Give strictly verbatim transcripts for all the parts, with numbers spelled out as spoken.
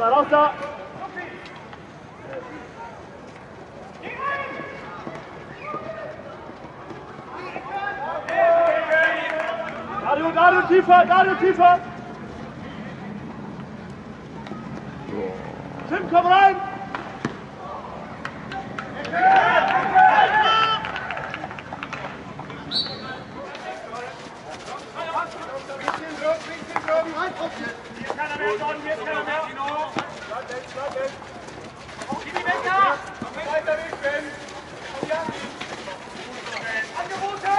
da, raus da! Dario, Dario, tiefer, Dario, tiefer! Tim, komm rein! Hier ist keiner mehr, Gordon, hier ist keiner mehr. Bleib weg, bleib weg. Gib die weg da! Weiter weg, Ben! Komm her! Angebote!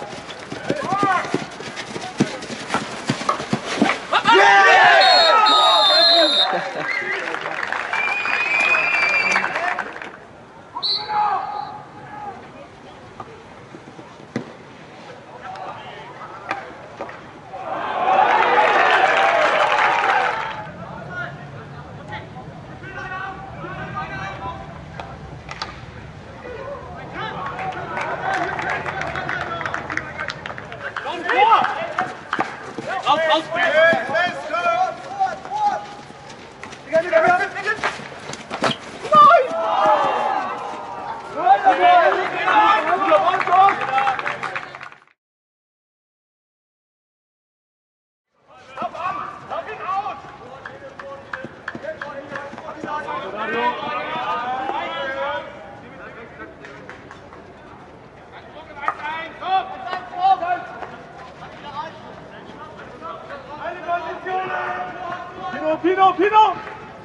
Pino, Pino!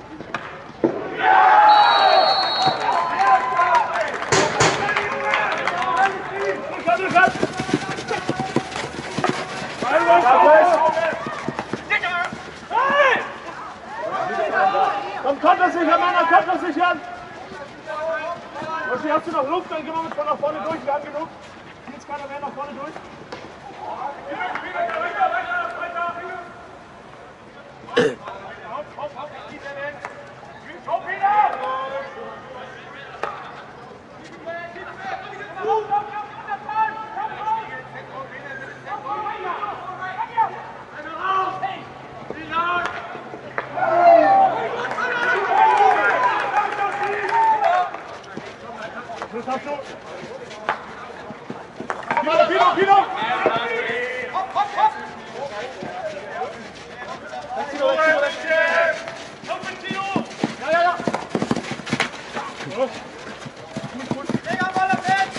Komm, Konter sichern, Männer, Konter sichern! Hast du noch Luft? Dann gehen wir mit von nach vorne durch. Wir haben genug. Hier ist keiner mehr nach vorne durch. Pino, Pino! Hopp, hopp, hopp! Ja, ja, ja! Mega Ball am Feld!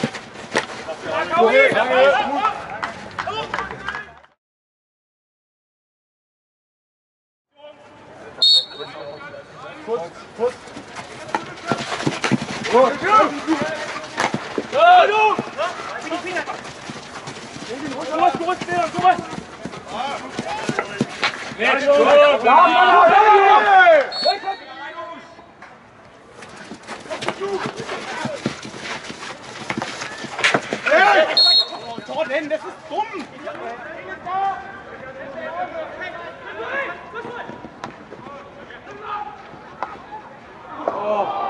Putz, putz! Gut! Ja, du! Du musst gerückt werden, du musst! Wer ist schon? Jordan, das ist dumm! Oh.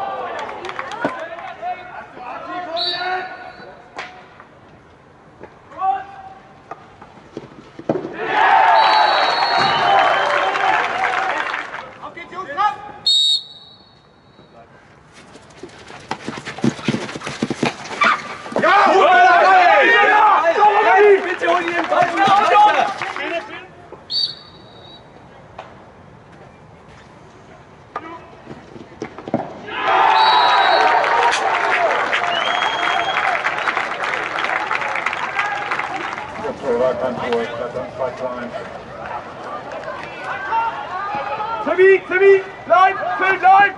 Timmy, Timmy, bleib, Phil, bleib!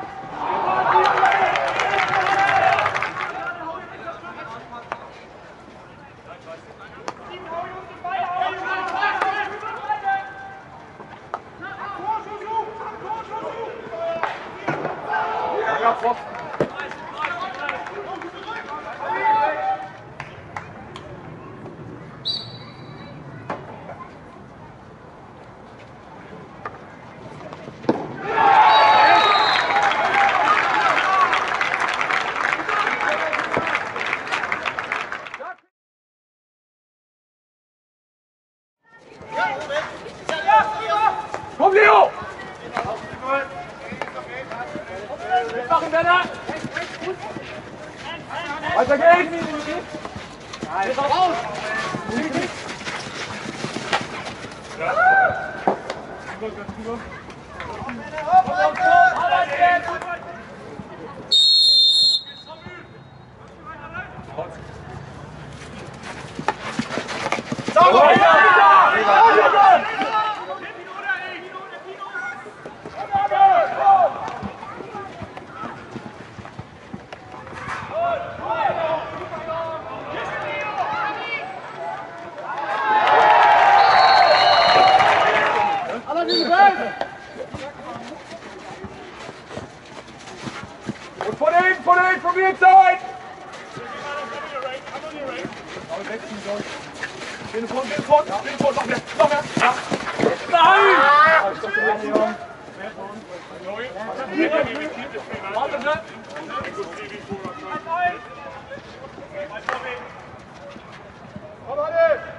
Komm, Leo! machen, Werner! Weiter geht's! Nein, raus! Und von hinten, von hinten, probiert sein! Bin vor, bin vor, bin vor, noch mehr, noch mehr! Ja. Nein! Warte, ne? Komm, Hannes!